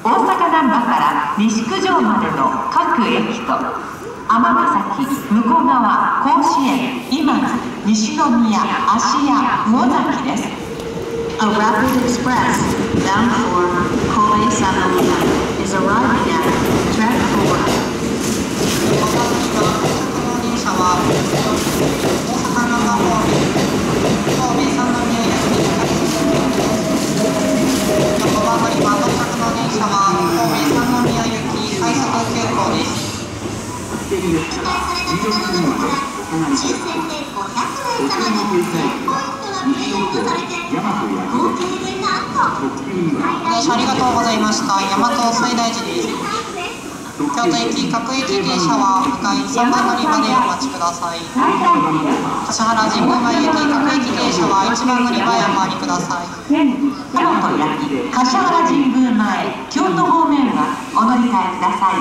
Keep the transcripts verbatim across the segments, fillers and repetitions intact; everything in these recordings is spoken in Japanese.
大阪難波から西九条までの各駅と尼崎、向川、甲子園、今津、西宮、芦屋、魚崎です。 A rapid express bound for Kobe Sannomiya is arriving at track four. 電車は大阪難波方面神戸三宮駅に到着する横浜乗り場到着の電車は神戸三宮行き快速急行です。 指定された車の中から抽選でごひゃくめいさまにいちポイントがプレゼントされて合計でなんと電車ありがとうございました。大和西大寺です。京都駅各駅停車は向かいさんばん乗り場でお待ちください。橿原神宮前行き各駅停車はいちばん乗り場へお回りください。 京都焼橿原神宮前、京都方面はお乗り換えください。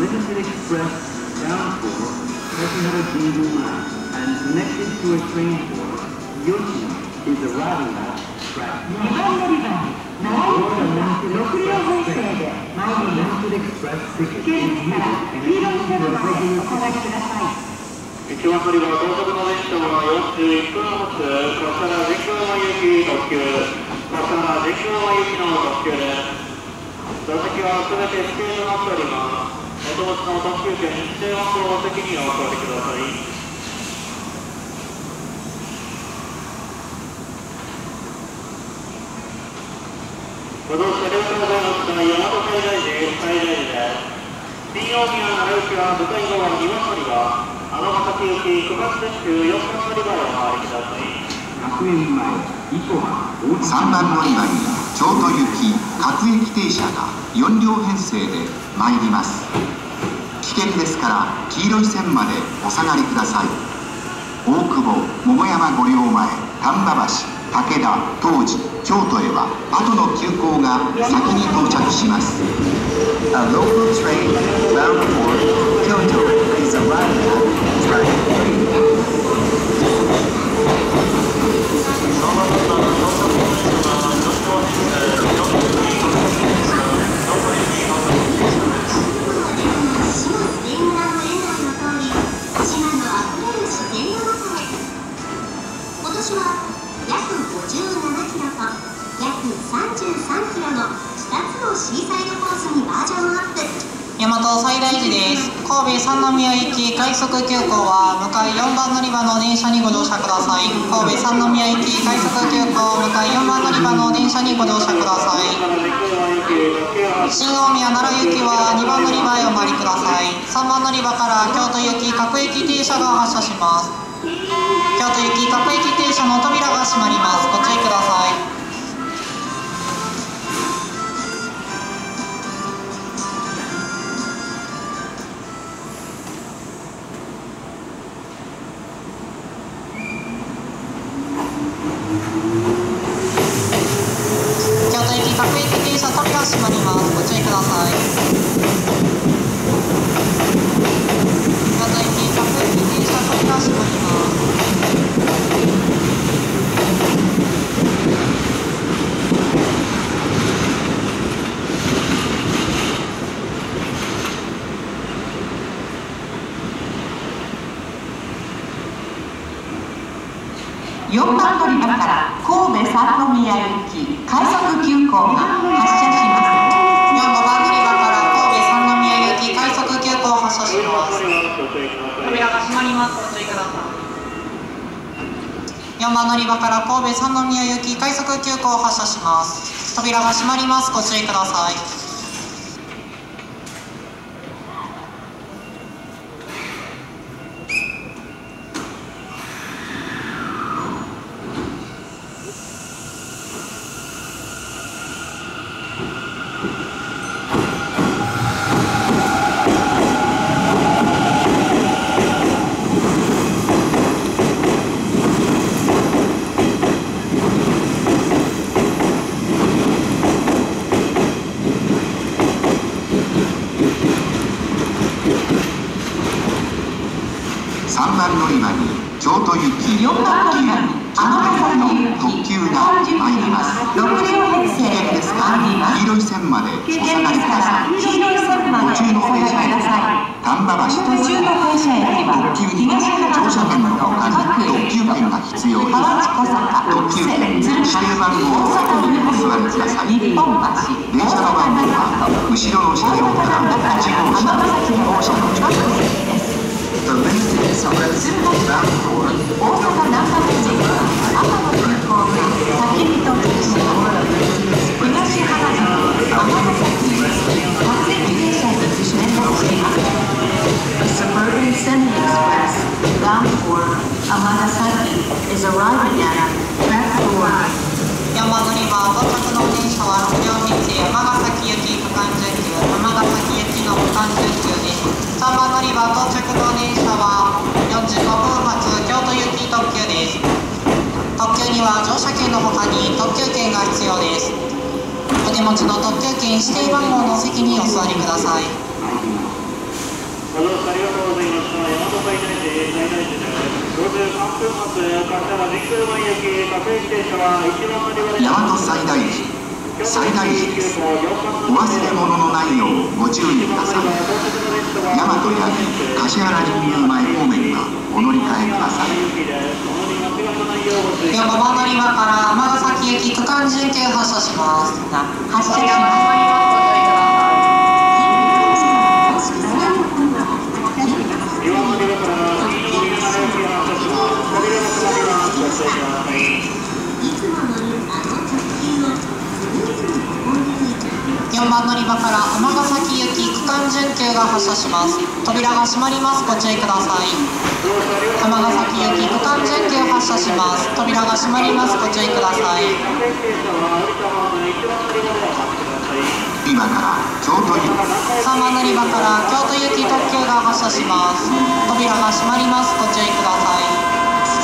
にばん乗り場奈良行きがろくりょう編成で参ります。急ですから黄色い線までお下がりください。 いちばん乗り場到着の電車はよんじゅういっぷんをもつ橿原神宮前行き特急橿原神宮前行きの特急です。座席はすべて指定となっております。お手持ちの特急券指定番号の席にお座りください。ご乗車ありがとうございますが、大和西大寺、西大寺です。新大宮奈良行きは向かい側にばん乗り場、尼崎行き九月鉄急よんばん乗り場へお回りください。 さんばん乗り場に京都行き各駅停車がよんりょう編成で参ります。危険ですから黄色い線までお下がりください。大久保、桃山御陵前、丹波橋、武田、東寺、京都へは後の急行が先に到着します。A local train bound for Kyoto is arriving at track three. 大和西大寺です。神戸三宮行き快速急行は向かいよんばん乗り場の電車にご乗車ください。神戸三宮行き快速急行向かいよんばん乗り場の電車にご乗車ください。新大宮奈良行きはにばん乗り場へお回りください。さんばん乗り場から京都行き各駅停車が発車します。京都行き各駅停車の扉が閉まります。ご注意ください。各駅停車扉閉まります。ご注意ください。京都駅各駅停車扉閉まります。 よんばん乗り場から神戸三宮行き快速急行が発車します。 よん、ごばん乗り場から神戸三宮行き快速急行発車します。扉が閉まります。ご注意ください。よんばん乗り場から神戸三宮行き快速急行発車します。扉が閉まります。ご注意ください。 さんばん乗り場に京都行きよんばん乗り場に特急が参ります。 ろく両編成でですか参ります。 黄色い線までお危下がりく険ですかださい。 ら黄色い線までお下がりください。 丹波橋途中の停車駅は特急には乗車券の他に特急券が必要です。 河内小坂、 特急券に指定番号を書いてお座りください。 日本橋、 電車の番号は後ろの車両からいち号車、に号車の直線です。The next express bound for 大阪難波口は赤の空港が先に到着します。東原宿、尼崎行き、各駅停車に連絡します。The Suburban Semi Express bound for Amagasaki is arriving at track four. 山乗り場到着の電車はろく両編成、尼崎行き区間準急、尼崎行きの区間準急です。さんばん乗り場到着の電車はよんじゅうごふん発京都行き特急です。特急には乗車券の他に特急券が必要です。お手持ちの特急券指定番号の席にお座りください。 ご乗車ありがとうございました。大和最大寺最大寺です。ごじゅうさんぷん発柏原神宮前行き各駅停車はいちばん乗り場で大和西大寺最大寺です。お忘れ物のないようご注意ください。大和八木柏原神宮前方面はお乗り換えください。 よんばん乗り場から尼崎行き区間準急発車します。発車します。よんばん乗り場から尼崎行き区間準急が発車します。扉が閉まります。ご注意ください。尼崎行き区間準急発車します。扉が閉まります。ご注意ください。 今から京都行きさんばん乗り場から京都行き特急が発車します。扉が閉まります。ご注意ください。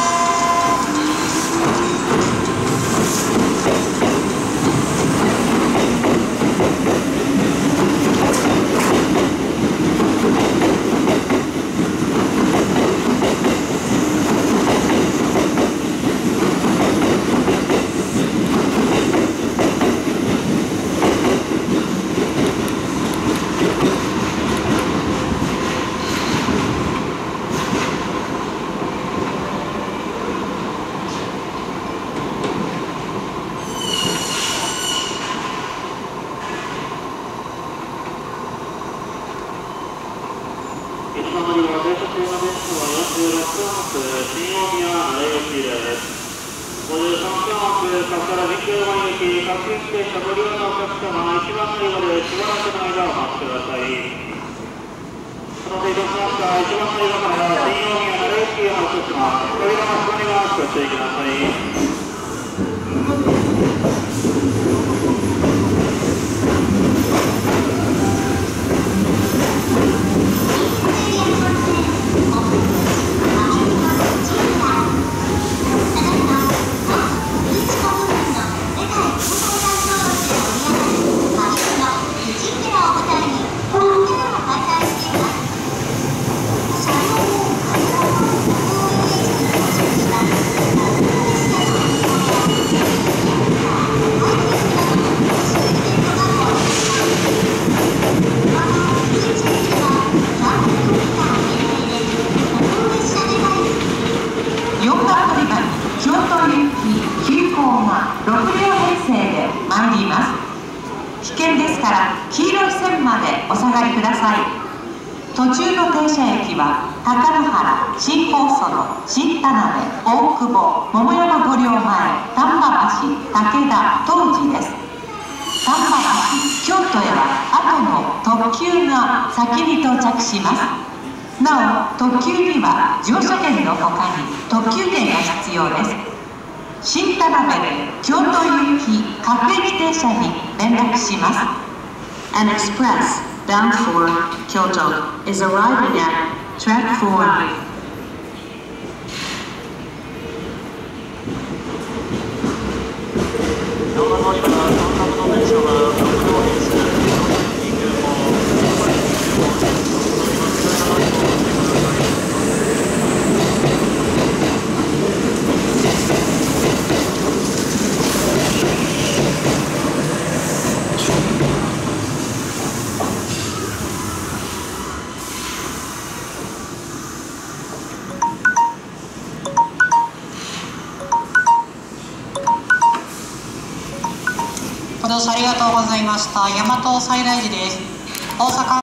途中の停車駅は高野原、新高曽の新田辺、大久保、桃山御陵前、丹波橋、武田、東寺です。丹波橋、京都へは後の特急が先に到着します。なお、特急には乗車券のほかに特急券が必要です。新田辺で京都行き各駅停車に連絡します。 An express bound for Kyoto is arriving at track four. 京ご乗車ありがとうございました。大和西大寺です。大阪